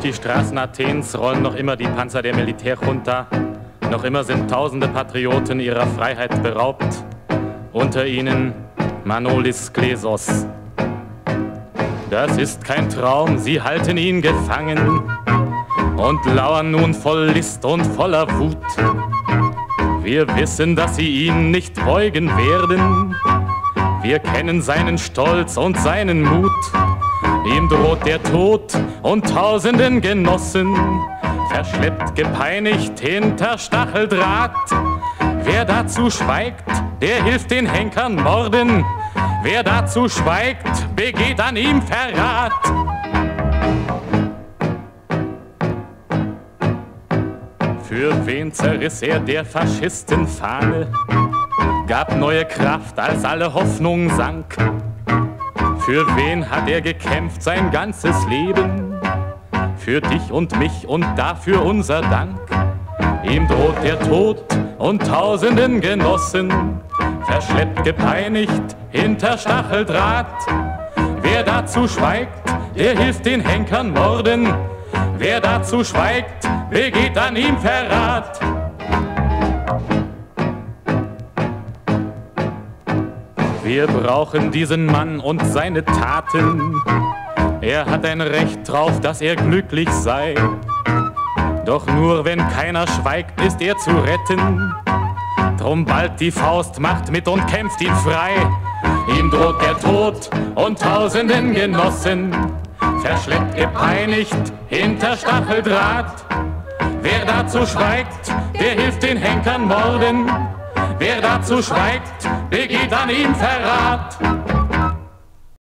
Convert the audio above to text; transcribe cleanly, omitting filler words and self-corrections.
die Straßen Athens rollen noch immer die Panzer der Militärjunta. Noch immer sind tausende Patrioten ihrer Freiheit beraubt. Unter ihnen Manolis Klesos. Das ist kein Traum, sie halten ihn gefangen und lauern nun voll List und voller Wut. Wir wissen, dass sie ihn nicht beugen werden. Wir kennen seinen Stolz und seinen Mut. Ihm droht der Tod und tausenden Genossen, verschleppt, gepeinigt hinter Stacheldraht. Wer dazu schweigt, der hilft den Henkern morden. Wer dazu schweigt, begeht an ihm Verrat. Für wen zerriss er der Faschisten Fahne, gab neue Kraft, als alle Hoffnung sank? Für wen hat er gekämpft sein ganzes Leben? Für dich und mich und dafür unser Dank. Ihm droht der Tod und tausenden Genossen, verschleppt, gepeinigt hinter Stacheldraht. Wer dazu schweigt, der hilft den Henkern morden. Wer dazu schweigt, begeht an ihm Verrat. Wir brauchen diesen Mann und seine Taten. Er hat ein Recht drauf, dass er glücklich sei. Doch nur wenn keiner schweigt, ist er zu retten. Drum bald die Faust, macht mit und kämpft ihn frei. Ihm droht der Tod und tausenden Genossen, verschleppt, gepeinigt hinter Stacheldraht. Wer dazu schweigt, der hilft den Henkern morden. Wer dazu schweigt, begeht an ihm Verrat.